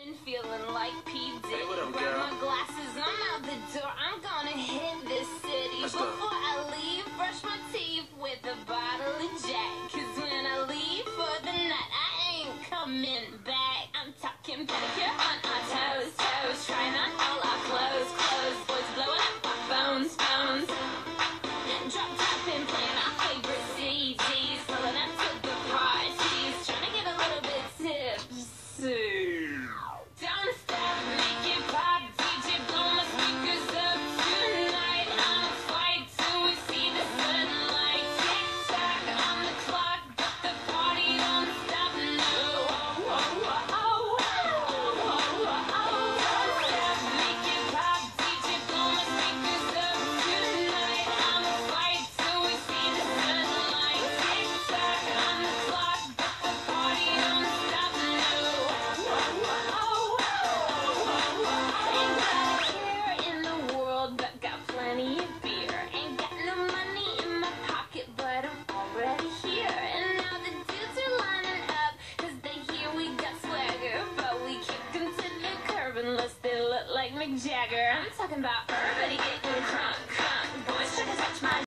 Feeling like PD. Hey, what up, Grab girl? my glasses, I'm out the door. I'm gonna hit this city. Let's Before go. I leave, brush my teeth with a bottle of Jack. Cause when I leave for the night, I ain't coming back. I'm talking pedicure on our toes, toes. Trying on all our clothes, clothes. Boys blowing up our phones, phones. Drop top and playing our favorite CDs. Pulling up to the parties. Trying to get a little bit tipsy. Don't stop, make it pop, DJ, blow my speakers up tonight. On a flight till we see the sunlight. Tick-tock on the clock, but the party don't stop, no. Don't stop, make it pop, DJ, blow my speakers up tonight. On a flight till we see the sunlight. Tick-tock on the clock, but the party don't stop, no. Ain't got a care in the world, but got plenty of beer. Ain't got no money in my pocket, but I'm already here. And now the dudes are lining up, cause they hear we got swagger. But we kick them to the curb unless they look like Mick Jagger. I'm talking about everybody getting drunk.